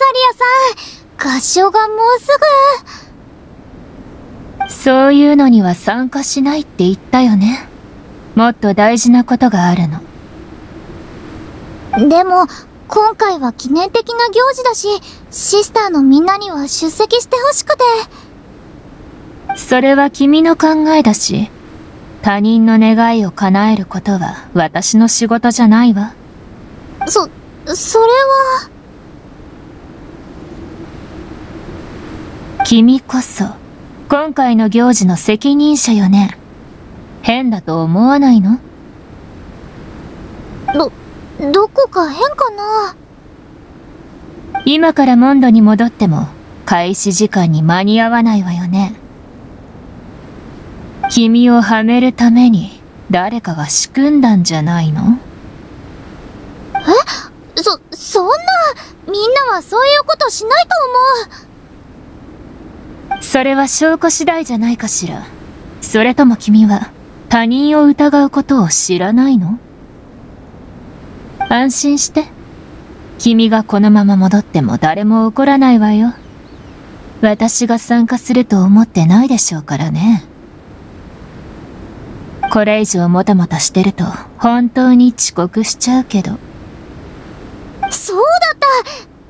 アさん、合唱がもうすぐ。そういうのには参加しないって言ったよね。もっと大事なことがあるの。 でも、今回は記念的な行事だし、シスターのみんなには出席してほしくて。 それは君の考えだし、他人の願いを叶えることは私の仕事じゃないわ。 それは。 君こそ、今回の行事の責任者よね。変だと思わないの？ どこか変かな？ 今からモンドに戻っても、開始時間に間に合わないわよね。君をはめるために、誰かが仕組んだんじゃないの？ そんな、みんなはそういうことしないと思う。 それは証拠次第じゃないかしら。それとも君は、他人を疑うことを知らないの？安心して。君がこのまま戻っても誰も怒らないわよ。私が参加すると思ってないでしょうからね。これ以上もたもたしてると本当に遅刻しちゃうけど。 そうだった！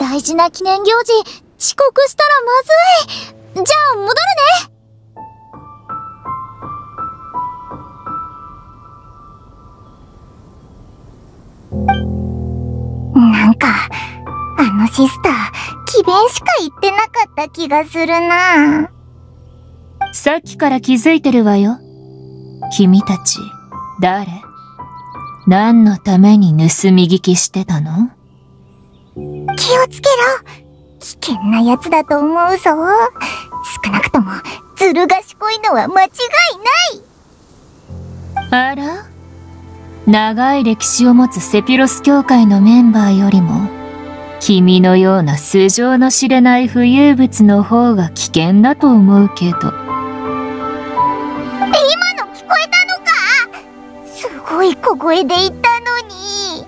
大事な記念行事、遅刻したらまずい！じゃあ戻るね！ なんか、あのシスター、詭弁しか言ってなかった気がするな。 さっきから気づいてるわよ。君たち、誰？何のために盗み聞きしてたの？ 気をつけろ！危険なやつだと思うぞ。少なくとも、ずる賢いのは間違いない！ あら？長い歴史を持つセピロス教会のメンバーよりも、君のような素性の知れない浮遊物の方が危険だと思うけど。 今の聞こえたのか？すごい小声で言ったのに。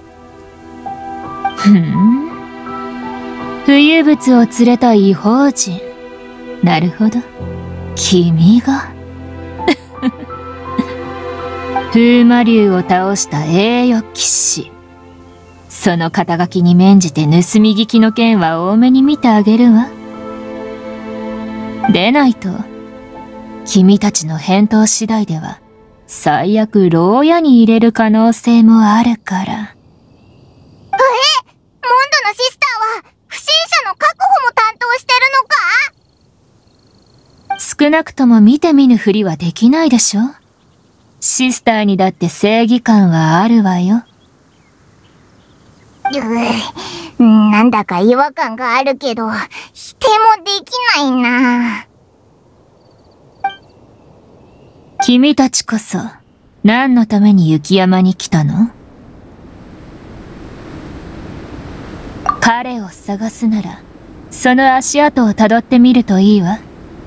浮遊物を連れた異邦人。なるほど。君が。風魔竜を倒した栄誉騎士。その肩書きに免じて盗み聞きの件は多めに見てあげるわ。でないと、君たちの返答次第では、最悪牢屋に入れる可能性もあるから。 モンドのシスターは、不審者の確保も担当してるのか？ 少なくとも見て見ぬふりはできないでしょ？シスターにだって正義感はあるわよ。 なんだか違和感があるけど、否定もできないな。 君たちこそ、何のために雪山に来たの？彼を探すなら、その足跡をたどってみるといいわ。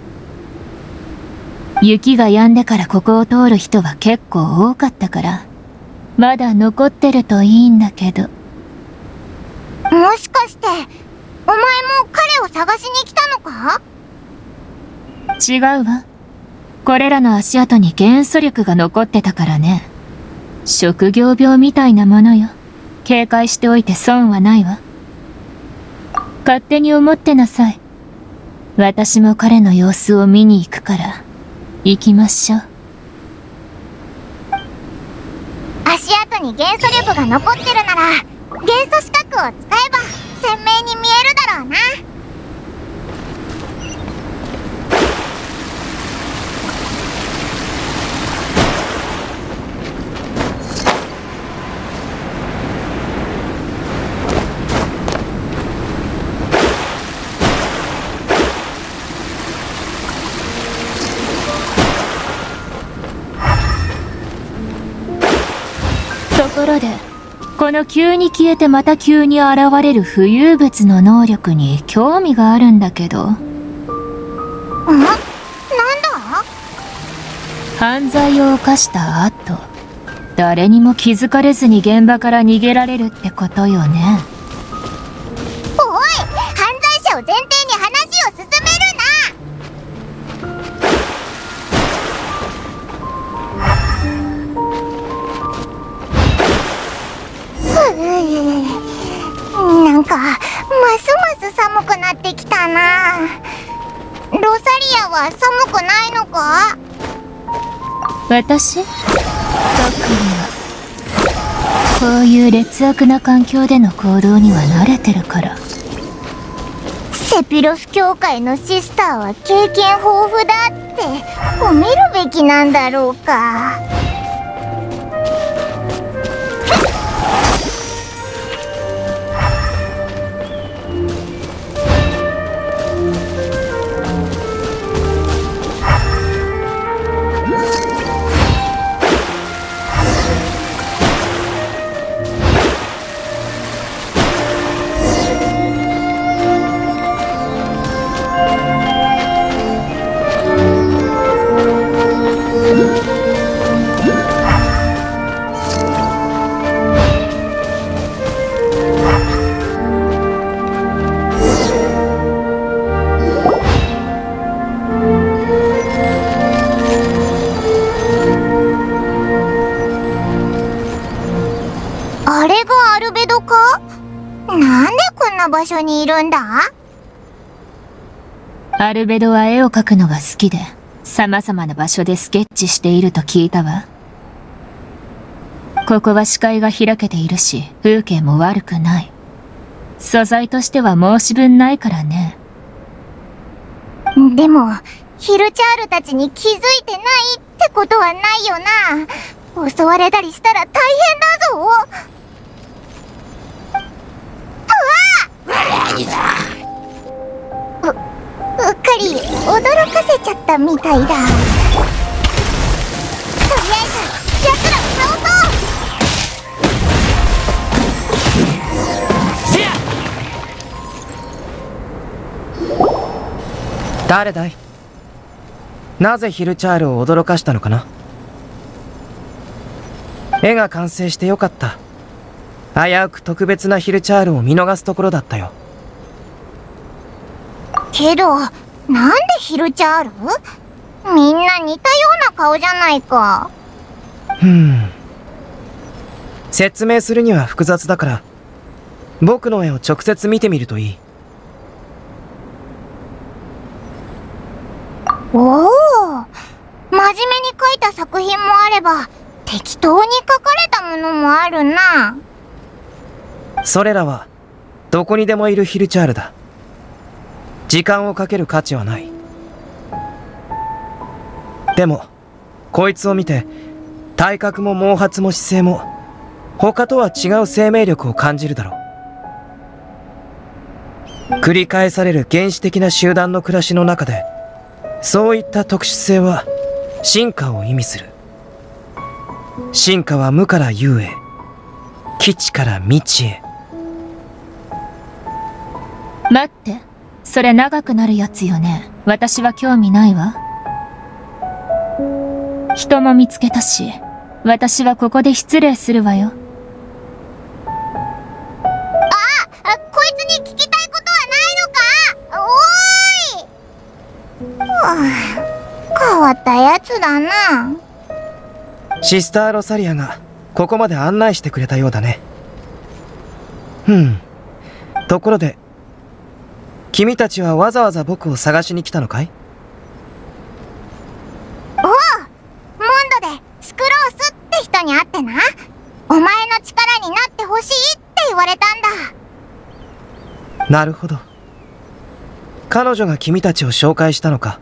雪が止んでからここを通る人は結構多かったから、まだ残ってるといいんだけど。 もしかして、お前も彼を探しに来たのか？ 違うわ。これらの足跡に元素力が残ってたからね。職業病みたいなものよ。警戒しておいて損はないわ。勝手に思ってなさい。私も彼の様子を見に行くから、行きましょう。 足跡に元素力が残ってるなら、元素資格を使えば鮮明に見えるだろうな。 ところで、この急に消えてまた急に現れる浮遊物の能力に興味があるんだけど。 なんだ？ 犯罪を犯した後、誰にも気づかれずに現場から逃げられるってことよね。 おい、犯罪者は寒くないのか？ 私？特には。こういう劣悪な環境での行動には慣れてるから。 セピロス教会のシスターは経験豊富だって褒めるべきなんだろうか。あれがアルベドか？なんでこんな場所にいるんだ？ アルベドは絵を描くのが好きで、様々な場所でスケッチしていると聞いたわ。ここは視界が開けているし、風景も悪くない。素材としては申し分ないからね。 でも、ヒルチャールたちに気づいてないってことはないよな。襲われたりしたら大変だぞ。うっかり驚かせちゃったみたいだ。とりあえず奴ら倒そう。 誰だい？なぜヒルチャールを驚かしたのかな？絵が完成してよかった。危うく特別なヒルチャールを見逃すところだったよ。 けど、なんでヒルチャール？みんな似たような顔じゃないか。 説明するには複雑だから、僕の絵を直接見てみるといい。 おお、真面目に描いた作品もあれば、適当に描かれたものもあるな。 それらは、どこにでもいるヒルチャールだ。時間をかける価値はない。でも、こいつを見て、体格も毛髪も姿勢も、他とは違う生命力を感じるだろう。繰り返される原始的な集団の暮らしの中で、そういった特殊性は、進化を意味する。進化は無から有へ、基地から未知へ。 待って。それ長くなるやつよね。私は興味ないわ。人も見つけたし、私はここで失礼するわよ。 こいつに聞きたいことはないのか？おーい。変わったやつだな。 シスター・ロサリアがここまで案内してくれたようだね。ところで、君たちはわざわざ僕を探しに来たのかい？ おう、モンドでスクロースって人に会ってな。お前の力になってほしいって言われたんだ。 なるほど。彼女が君たちを紹介したのか。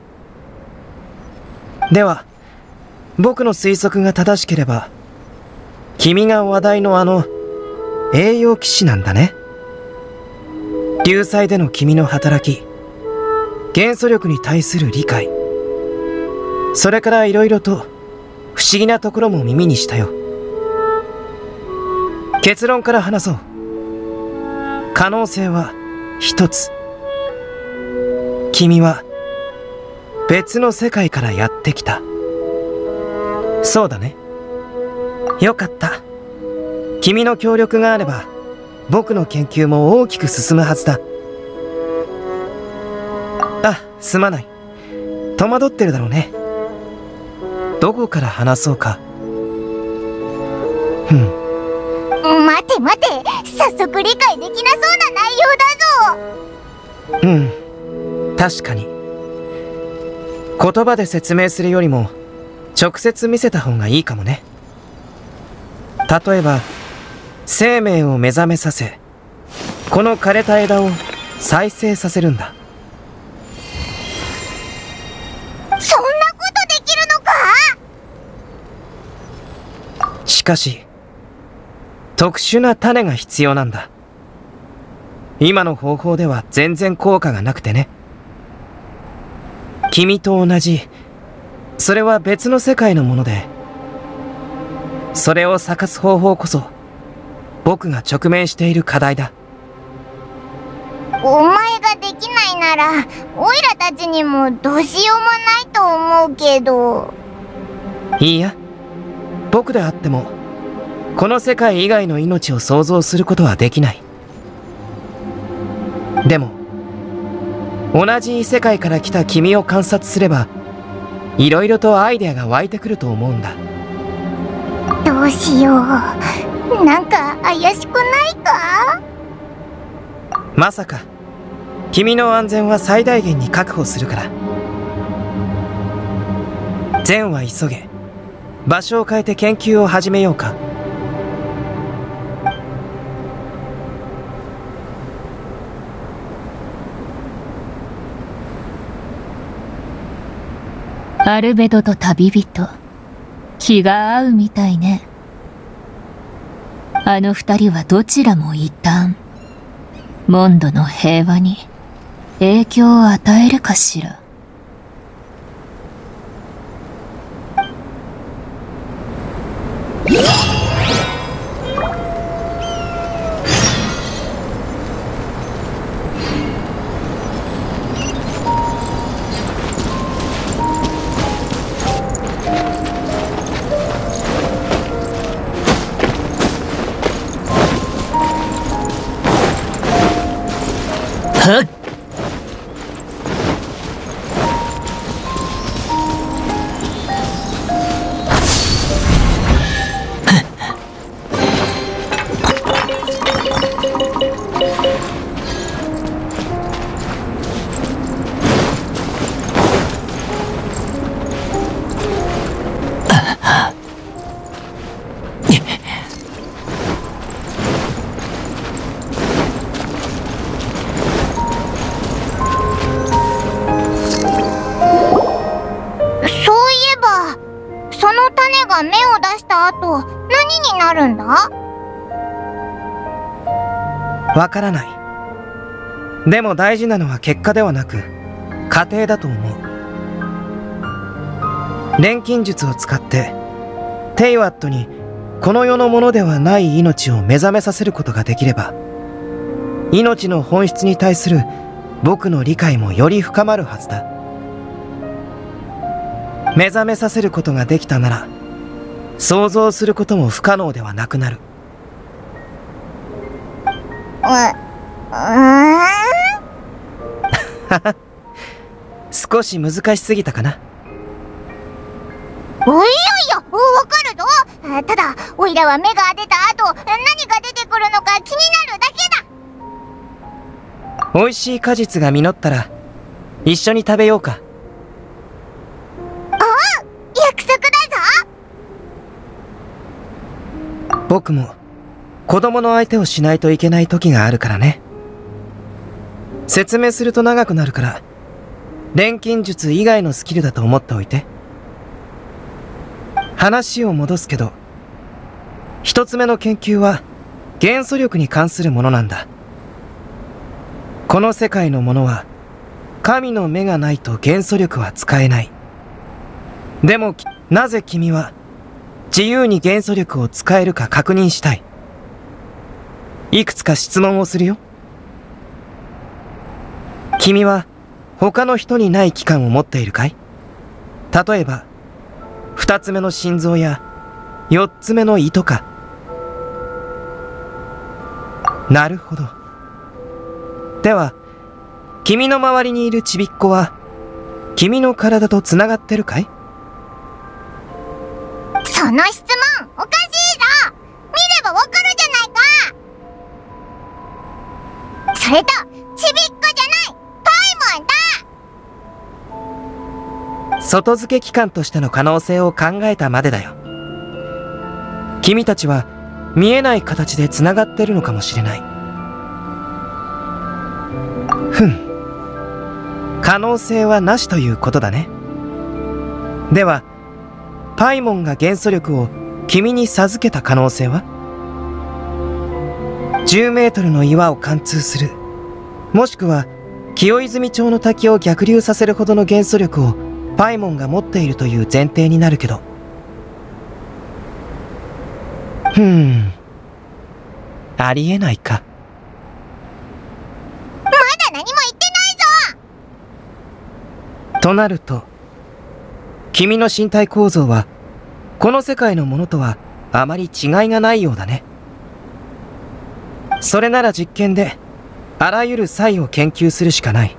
では、僕の推測が正しければ、君が話題の栄養騎士なんだね。流祭での君の働き、元素力に対する理解、それから色々と不思議なところも耳にしたよ。結論から話そう。可能性は一つ。君は別の世界からやってきた。そうだね。よかった。君の協力があれば僕の研究も大きく進むはずだ。すまない。戸惑ってるだろうね。どこから話そうか。 待て待て、早速理解できなそうな内容だぞ。 確かに。 言葉で説明するよりも直接見せた方がいいかもね。例えば生命を目覚めさせ、この枯れた枝を再生させるんだ。 そんなことできるのか？ しかし特殊な種が必要なんだ。今の方法では全然効果がなくてね。君と同じ、それは別の世界のもので、それを咲かす方法こそ僕が直面している課題だ。 お前ができないならオイラたちにもどうしようもないと思うけど。 いいや、僕であってもこの世界以外の命を想像することはできない。でも同じ世界から来た君を観察すれば、いろいろとアイデアが湧いてくると思うんだ。 どうしよう、なんか怪しくないか？ まさか君の安全は最大限に確保するから。善は急げ、場所を変えて研究を始めようか。 アルベドと旅人、気が合うみたいね。あの二人はどちらも異端。モンドの平和に影響を与えるかしら。 はっ！ 芽を出した後、何になるんだ？ わからない。でも大事なのは結果ではなく過程だと思う。錬金術を使ってテイワットにこの世のものではない命を目覚めさせることができれば、命の本質に対する僕の理解もより深まるはずだ。目覚めさせることができたなら、想像することも不可能ではなくなる。少し難しすぎたかな。 いやいや、わかるぞ。ただオイラは芽が出た後、何が出てくるのか気になるだけだ。 美味しい果実が実ったら一緒に食べようか。 約束だぞ。 僕も子供の相手をしないといけない時があるからね。説明すると長くなるから、錬金術以外のスキルだと思っておいて。話を戻すけど、一つ目の研究は元素力に関するものなんだ。この世界のものは神の目がないと元素力は使えない。でもなぜ君は自由に元素力を使えるか確認したい。いくつか質問をするよ。君は他の人にない器官を持っているかい？例えば2つ目の心臓や4つ目の胃とか。なるほど。では君の周りにいるちびっこは君の体とつながってるかい？ その質問おかしいぞ。見ればわかるじゃないか。それとちびっこじゃない、パイモンだ。 外付け機関としての可能性を考えたまでだよ。君たちは見えない形でつながってるのかもしれない。可能性はなしということだね。ではパイモンが元素力を君に授けた可能性は？10メートルの岩を貫通する、もしくは清泉町の滝を逆流させるほどの元素力をパイモンが持っているという前提になるけど、ありえないか。 まだ何も言ってないぞ。 となると君の身体構造はこの世界のものとはあまり違いがないようだね。それなら実験であらゆる差異を研究するしかない。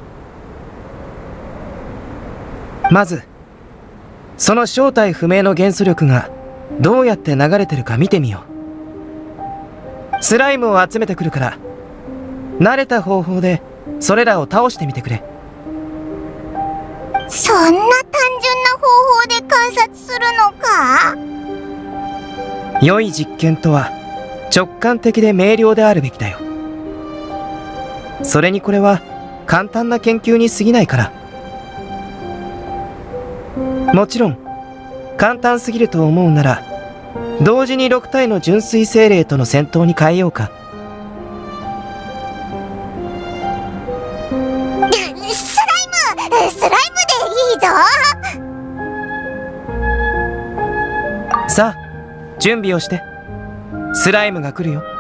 まずその正体不明の元素力がどうやって流れてるか見てみよう。スライムを集めてくるから慣れた方法でそれらを倒してみてくれ。 そんな単純な方法で観察するのか？ 良い実験とは直感的で明瞭であるべきだよ。それにこれは簡単な研究に過ぎないから。もちろん簡単すぎると思うなら同時に6体の純粋精霊との戦闘に変えようか。 スライムでいいぞ。 さあ準備をして、スライムが来るよ。